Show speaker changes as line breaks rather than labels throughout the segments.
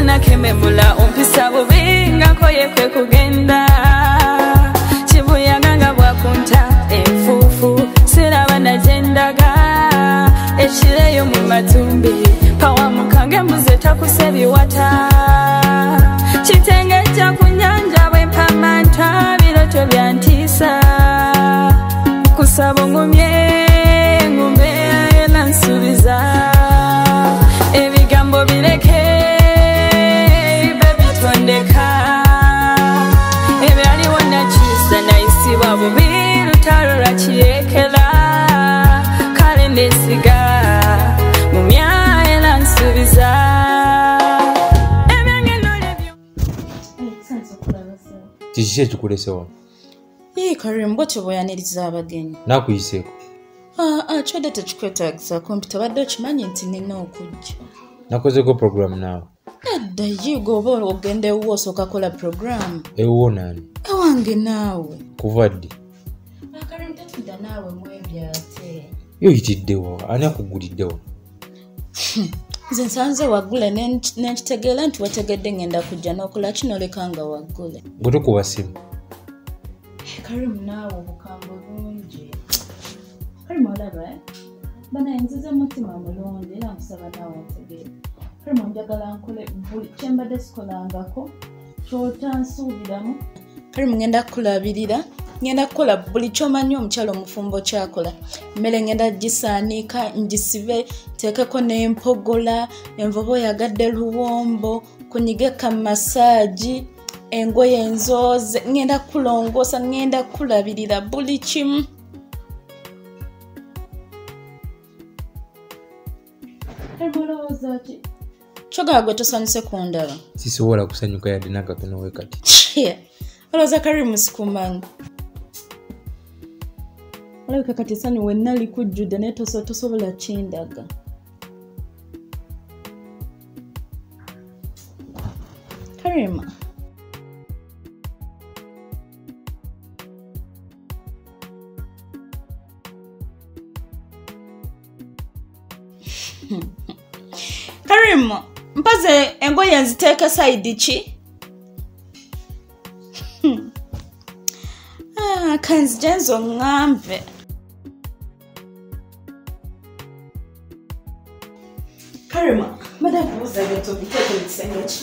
nakememula umpisa bubinga koye kwe kugenda Chibuyaga bwakunta enfufu siraba najendaga ekireyo mu matumbi pawa mukange mbuze takusebiwata kitenge kya kunyanja bwempamanta biroto byantisa kusaba ngumye ngumbe elansubiza ebigambo bireke bebitondeka ebyali wonna kisa nayisibwa bubi lutalo lwakirekera kale ndesiga mumya elansubiza
Kiki ekikulesewa?
Karim bw'otyo bw'oyaniriza abagenyi.
Nakuyiseeko.
Kyodde tekikwetaagisa kompyuta badde okimanyi nti nina okujja.
Nakozeeko programu naawe.
Edda yiga oba ogenda ewuwo osooka kola programu.
Ewuwo nani?
Ewange naawe.
Kuva ddi?
Karim tetudda naawe mwebyo ate.
Yo yitiddewo, ani akuguliddewo?
Nze nsanze waggule n'ekitegeera nti wategedde ngenda kujja n'okola kino leka nga waggule.
Gwe tokuba simu.
Karim naawe obukambwe bungi. Karim olaba bana nzize mutima mulungi era nkusaba naawe otegeere. Karim njagala nkole buli kyembadde sikolangako kyotansuubiramu. Karim ngenda kukulabirira ngenda kukola buli kyomanyi omukyalo omufumbo kyakola. Mmere ngenda gisaanika ngisibe teekeko n'empogola envubo yagadde luwombo kunyigeka massage engoye enzooze ngenda kulongoosa ngenda kulabirira buli kimu. Emolooza ki? Kyogala gwe tosanyuse ku ndaba.
Sisobola kusanyuka yadde nakatono we kati.
Olowooza Karim sikumanyi. Olabika kati essanyu wenna likujjudde naye tosobola kindaga. Karim. Karim, mpaze engoye nziteeka side ki? Kanzije nzo ngambe. Karim, mada kuuza geto biteke bisenge ki?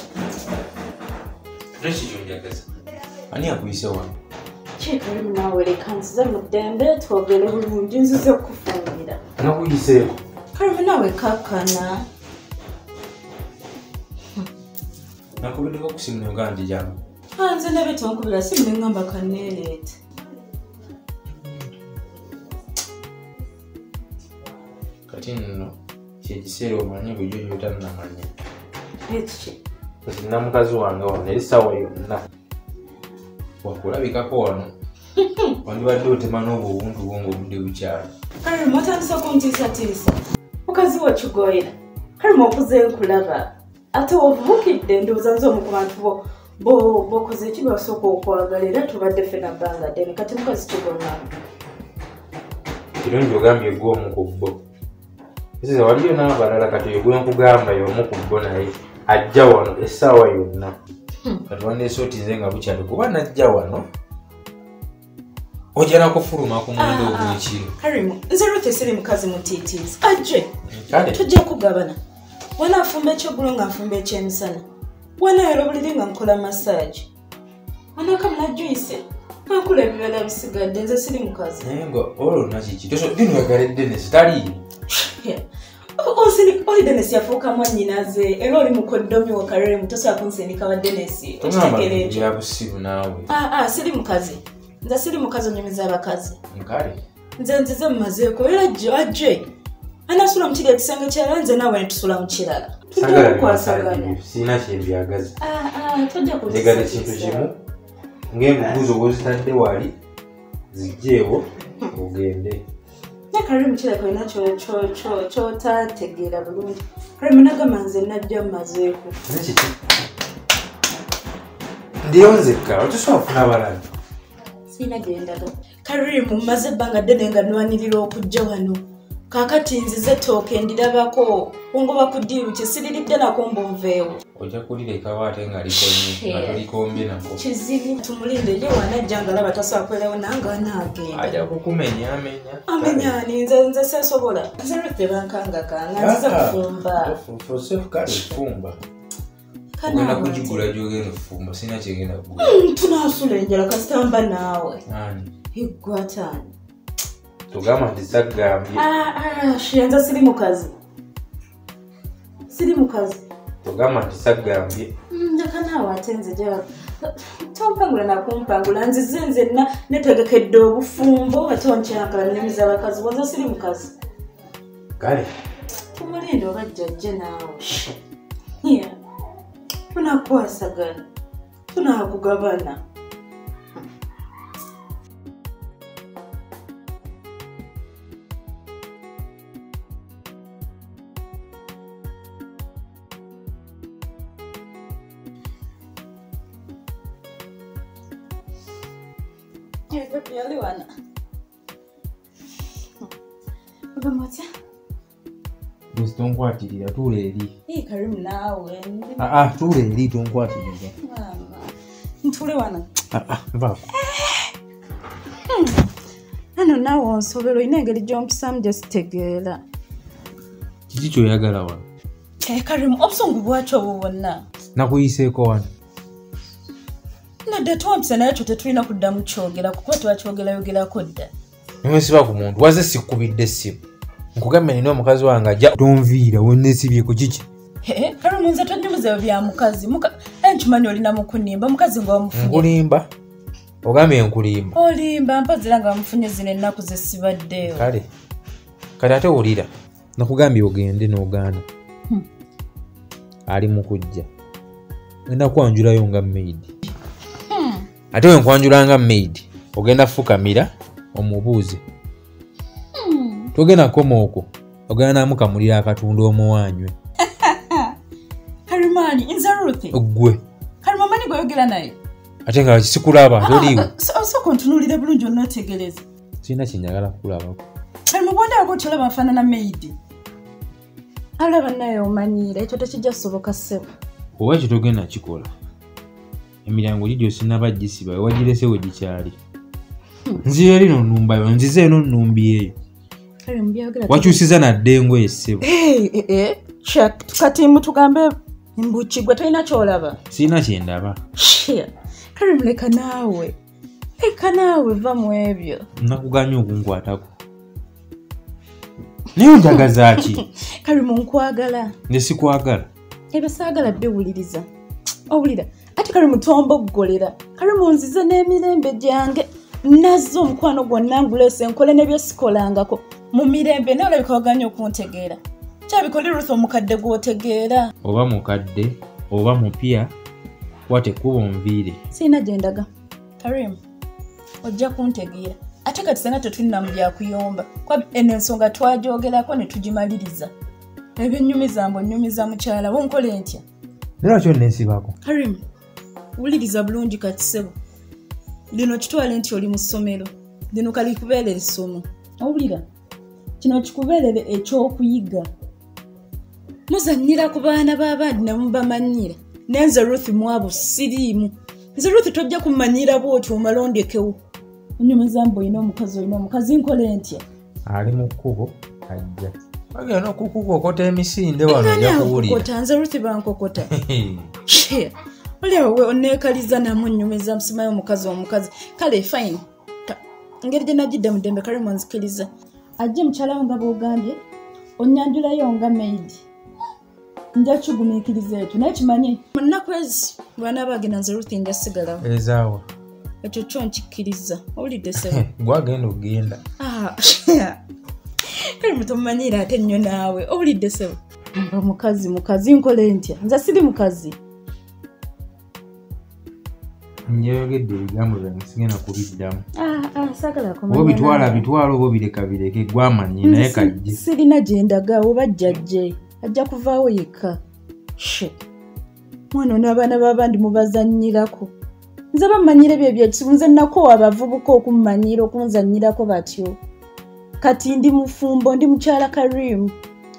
Fresh jonjagaza. Ani akuyisewa?
Karim nawe leka nzize mu ddembe twogere bulungi nzize okufumbira.
Nakuyiseeko.
Karim nawe kakana.
Nakubiddeko ku simu nga ndijamu.
Nze nabe tonkubira simu ne ngamba kaneeleete.
Kati nno kyekiseera omanyi bulijjo byotannamanya.
Ekiki?
Kati nina mukazi wange wano essaawa yonna wakulabikako wano wandibadde otema n'obubuntu bwo ng'obudde bukyali.
Karim otandisa kuntiisatiisa. Mukazi wo kigoyera. Karim okuze nkulaba. Ate ovubukidde ndowooza nze omu ku bantu bokoze ki basooka okwagala era tubadde ffena bbanga ddene kati mukazi kigona.
Kirungi ogambye gwe omu ku bo. Ese waliyo n'abalala kati oyo gwe nkugamba y'omu ku bo naye ajja wano essaawa yonna. Kati wandeese otize nga bukyali kuba najja wano ojja nakufuluma ku mwendo ogw'ekiro.
Karim, nze Ruth siri mukazi mutiitiizi. Ajje.
Kale
tujja kugabana. Wana afumba ekyogulo nga nfumba ekyemisana. Wana erobulire nga nkola massage. Wana kamuna juice. Nkula ebibala bisigadde nze siri mukazi.
Naye nga olwonna kiki bino yagaledde ne zitaliiyo.
Oli Dennis yafuuka mwannyinaze era oli mukoddomi wa Karim tosobola kunsindika wa Dennis.
Okitegeera ekyo. Ya busiru naawe.
Siri mukazi. Nze siri mukazi onyumiza abakazi.
Nkale.
Nze nzize mumazeeko era ajje. Anasula mukiri ekisenge kyera nze naawe netusula mu kirala.
Sagala sina kyebyagaza.
Tojja kuziza.
Njagala ekintu kimu ng'embuguzo bw'ozitadde wali zijjeewo ogende.
Karim kirako ina kyotategeera bulungi. Karim nagamba nze najja mumazeeko.
Nekiki? Ndiyo nzekka otosobola kufuna abalala.
Sina gendaga. Karim mmaze ebbanga ddene nga nnwanirira okujja wano. kakati nzize tooke ndirabako ungoba ku ddiiru kisiriridde nako mbonveewo
ojja kulirekawo ate nga likonye nga tolikombe nako
kizibu tumulinde ye wanajja nga laba tasobola kwerawo nange anaagenda
ajja kukumenya
amenyaani nze seesobola nze lweffe bankangaka nga nzize kufumba
fosefu kale fumba ogenda kugigula gyogenda okufumba sirina kyegenda kugula
tunaasula enjala kasitamba naawe eggwataani
tugamba nti saggambye
nze siri mukazi
tugamba nti saggambye
njaka naawe ate nze jala tompangula nakumpangula nzize netegekedde obufumbo ate onkyankala nemiza abakazi bonza siri mukazi
kale
tumulinde oba jjajje naawe tunakwasagana tunakugabana
tonkwatirira tuula eri
karimu naawe
tuula eri tonkwatirira
ntule wano
vaako
ano naawe onsobera olina engeri gyompisamu gyesitegeera
kiki kyoyagala wano
karimu obusungu bwaki obwo bwonna
nakuyiseeko wano
nadde twampisa naye kyo tetulina kuddamu kyogera kukuba twakyogerako dda
nemesiba ku muntu waze sikubidde essimu nkugambye nina omukazi wange ajja tonviira wenesibyeko kiki
karimu nze tonnyumiza bya mukazi enkimanyi olina mukunimba mukazi nga wamufunye
nkulimba ogambye nkulimba
olimba mpazira nga wamufunye zino ennaku zesibaddeyo
kale ate wulira nakugambye ogende n'ogaana ali mu kujja genda kwanjulayo nga maidi ate wenkwanjula nga maidi ogenda fukamira omubuuze togenda koma okwo ogenda namukamulira akatundu omuwanywe
karimani nze Ruthi
gwe
karima mani gweyogera naye
ate nga sikulaba toliiwo
osooka ontunuulire bulungi onootegereza
sirina kyenjagala kukulabako
karima bwondabako otyolaba nfaanana maidi alaba naye omanyiira ekyo tekijja kusoboka ssebo
oba ekyo togenda kikola emiryango gigyo sinaba gisiba wewagirese we gikyali nzira lino nnumbayo nzize eno nnumbi eyo wakyusiza nadde engoye essebo
kati mutugambe mbukigwe tolina kyolaba
sirina kyendaba
kale leka naawe va mu ebyo
nakuganya okunkwatako naye onjagaza ki
kale munkwagala
ne sikwagala
ebyo saagala biwuliriza owulira ate kale mutomboggolera kale munzize n'emirembe gyange nazze omukwano gwonna ngulese nkole nebyesikolangako mu mirembe naye olabika waganya okuntegeera kyabikoli Ruth omukadde gw'otegeera
oba mukadde oba mupya wate kuba onviire
sirina gyendaga Karim ojja kuntegeera ate kati senga tetulina mu byakuyomba kwa eno ensonga twagyogerako ne tugimaliriza ebyennyumiza mbu onnyumiza mukyala wonkole ntya
nera kyo nensibako
Karim wuliriza bulungi kati ssebo lino kitwale nti oli mu ssomero lino kalikubeerera essomo owulira kino kikubeerere ekyokuyiga muzannyira ku baana b'abandi ne mubamanyira nenze Ruth mwabo siriimu nze Ruth tojja kumanyira bwoti omalondekewo onyumiza mbu olina omukazi nkole ntya
ali mu kkubo ajja bagenda okukukokota emisinde wano ojja kuwulira
nze Ruth bankokota olyawe oneekaliza namu nnyumiza musimayo omukazi kale fine engeri gye nagidde mu ddembe kale mwanzikiriza ajje mukyalawo nga bwogambye onnyanjulayo nga maidi nja kigumiikiriza ekyo naye kimanyi mu nnaku ezi bwanaaba agenda nze Ruth nja sigalawo
ezaawa
ekyo kyo nkikkiriza owulidde sebo
gwagenda okugenda
kale mutomumanyiira ate nnyo naawe owulidde sebo mba mukazi nkole ntya nze siri mukazi
njayogedde ebigambo byange sigenda kubiddamu
saagala
bitwala oba bireke gwamanyi naye kajje
sirina gyendaga oba jjajje ajja kuvaawo yekka mwana n'abaana b'abandi mubazannyirako nze bamanyire byebyo ekizibu nze nakoowa abavubuka okummanyiira okunzannyirako batyo kati ndi mufumbo ndi mukyala Karim.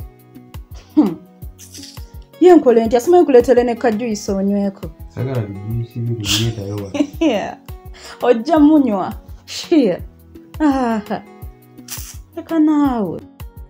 Ye nkole nti asimanyi kuleetera ne kajuice onyweko.
Sagala bijuice bireetayo wa.
Yeah. Ojja munywa. Shia. Leka naawe.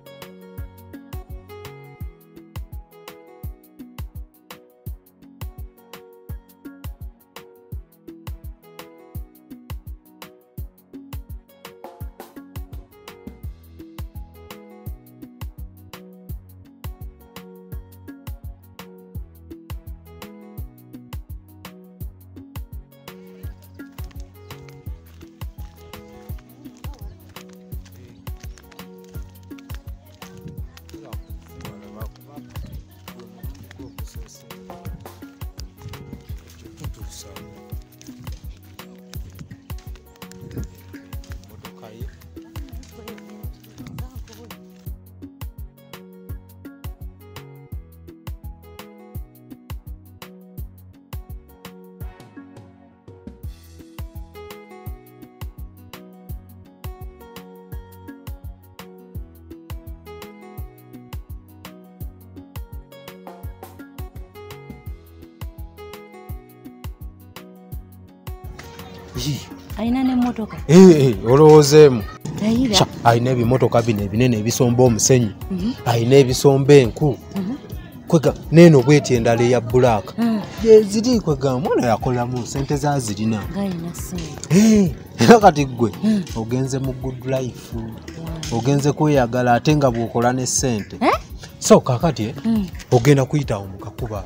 Aina ne motoka.
Olowoozeemu.
Ayira.
Aina ebimotoka bino ebinene ebisomba omusenyu. Aina ebisomba enku. Kwega neno bweti endala eya black. Ziri kwega mwana yakolamu sente za zirina.
Ngayina sente.
Era kati gwe ogenze mu good life. Ogenze kweyagala ate nga bw'okola ne sente. So kakati ogenda kuyitawo mu kakuba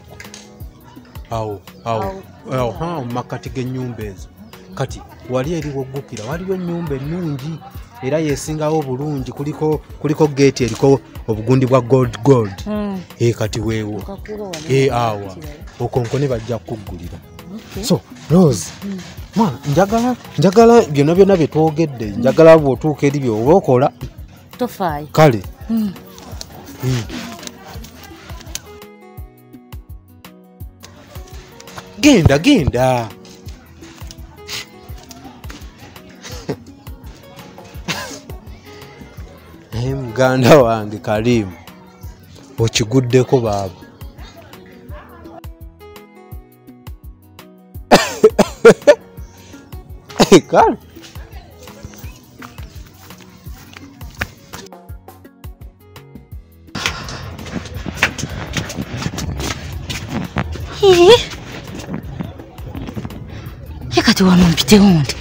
ako. Awo makati g'ennyumba ezo. Kati wali eri woggukira waliyo ennyumba ennungi era yesingawo bulungi kuliko gate eriko obugundi bwa gold. Kati weewo awa okonkone bajja kukuggulira. So Rose mwana njagala byonna bye twogedde njagala bw'otuuka eri by'oba okola
tofaayo
kale genda muganda wange Kalimu okiguddeko baaba. Kale
kati wano mpitewo ndi.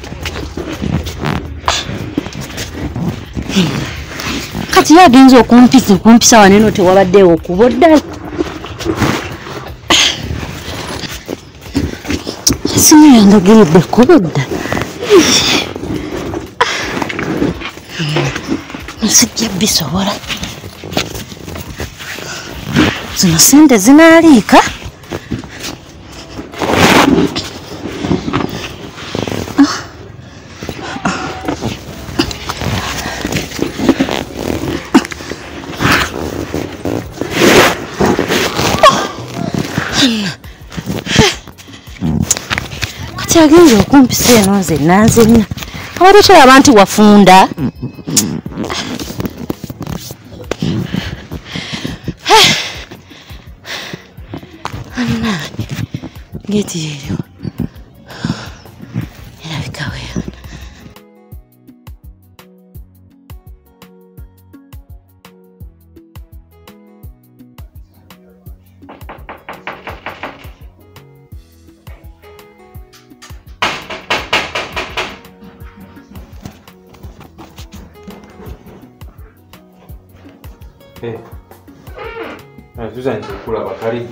Kati yagenza okumpisa waneno tewabaddewo okuba ddala. Esimu yange agiridde ekkubo ddala. Nsijja bisobola. Zino sente zinaaliika. Kati agenza okumpisa eno nze nanzenna. Abadde tolaba nti wafunda. Ngeti yeyo. Erabika weyo.
Tuzanze okulaba Kalimu.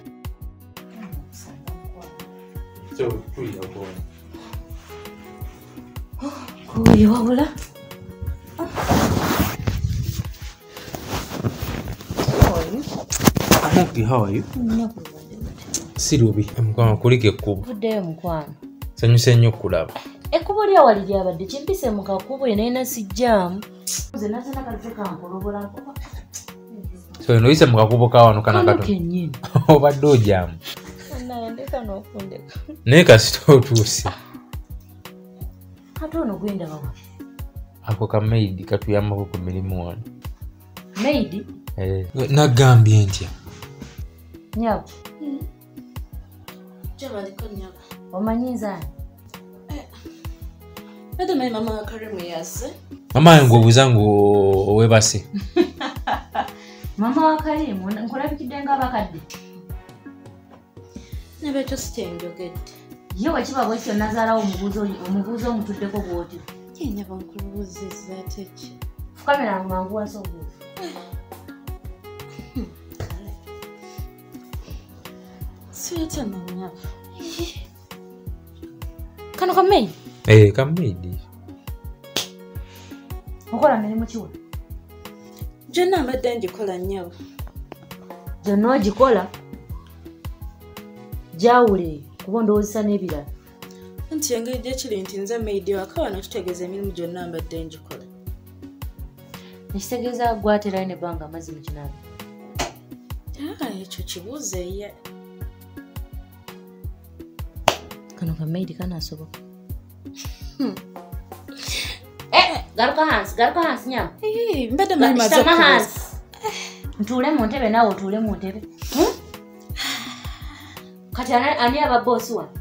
Kuyo wabula.
Okay, how are you? Sirubi, mkwano kulike ekkubo.
Vuddeyo mukwano.
Sanyuse nnyo okulaba.
Ekkubo lyawali lyabadde kimpise mu kakubo enaina sijjaamu. Nze nazina kalife kankolobola nkuba.
So noyise mu kakubo kawano kana
Kano kennyini.
Obadde ojaamu.
Nayendeka n'okundeka.
Naye kasita otuuse.
Ate ono gwenda wawa.
ako ka maid katuyambako ku mirimu wano.
Maid?
Nagambye ntya.
Nyabo.
Jabaliko nyabo.
Omanyi nzani?
Ate mai mama wa Karimu yase.
Mama yangu obuzangu owebase.
Mama wa Karimu nkulabikidde nga bakadde.
Nabeto sitenjogedde.
Ye wakiba bwekyo nazaalawo omubuuzo omutuddeko bw'otyo.
Nyabo nkulubuuziza ate ki?
Fukamira mangu wase obuuzo.
Siyete manyabo. Kano ka maid?
Ka maid.
Okola mirimu kiwa?
Jonna mbadde ngikola nyabo.
Jonna ogikola? Jawule kuba ndowoozesa n'ebirala.
Nti engeri gyekiri nti nze maid waka wano tutegeeza emirimu gyonna mbadde ngikola.
Nekitegeeza gwaterayo ne bbanga amazzi mu kinaabiro.
Ekyo kibuuzo ye.
Kano ka maid kanaasoboka. Garuka hansi nyama.
Mbadde maze okubuuza.
Ntuule mu ntebe naawe otuule mu ntebe. Kati ani aba boosi wa?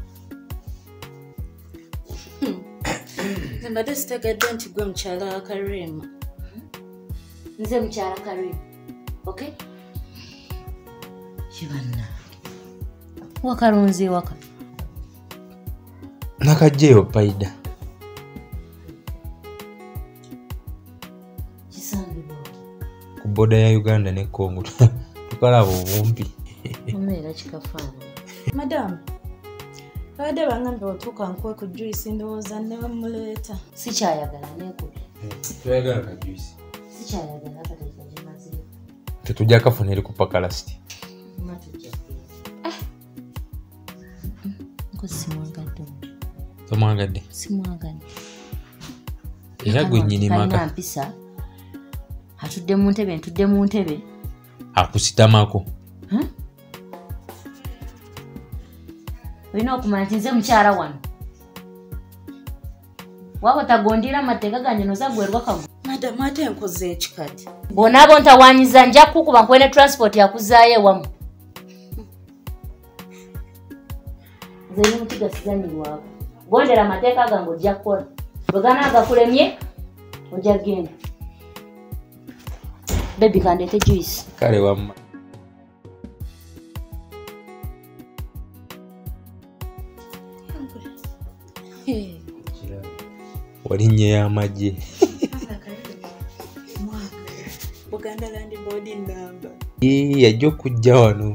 Mbadde sitegedde nti gwe mukyala wa Karimu.
Nze mukyala Karimu. Okay? Kibanna. Wakalunzi waka.
Nakajjeyo paida.
Kisangibwa.
Ku boda ya Uganda ne Congo. Tukalaba obumpi.
Omeera kikafaana.
Madam. Abadde bangambe otuuka nkwe ku juice ndowooza ne bamuleeta.
Sikyayagala neekube.
Tuyagala ka juice.
Sikyayagala akateeka gimazeeko.
Tetujja kafuna eri ku pakalasiti.
Simwagadde.
Tomwagadde?
Simwagadde.
Era gwe nnyini maka.
Mpisa. Atudde mu ntebe, ntudde mu ntebe.
Akusitamako.
Olina okumanya nti nze mukyala wano. Waba tagondera mateeka gange noza gwerwa kagu.
Madam ate nkoze ekikati.
Bonaabo ntawanyiza nja kukuba nkwene transport yakuzaayo ewamu. Nze ni muti gasizanyirwako. Gondera amateeka gange ojja kukola. Bwe ganaagakulemye ojja genda. Baby kandeete juice.
Kale wamma. Walinnya y'amagye.
Buganda Land Board number.
Yajja okujja wano.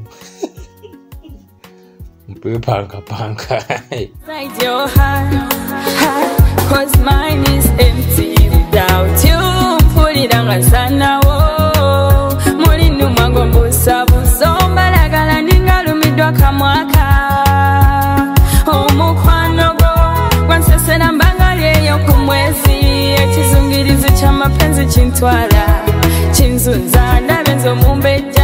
Panka.
Inside your heart, cause mine is empty without you. Put it on sana wo. Mulinu mwango mbusa busomba lagala ningalumidwa kamwaka. Omukwano go wansesera mbangalyeyo ku mwezi. Ekizungirizi ky'amapenzi kintwala kinzunza ndabenzo mumbeja.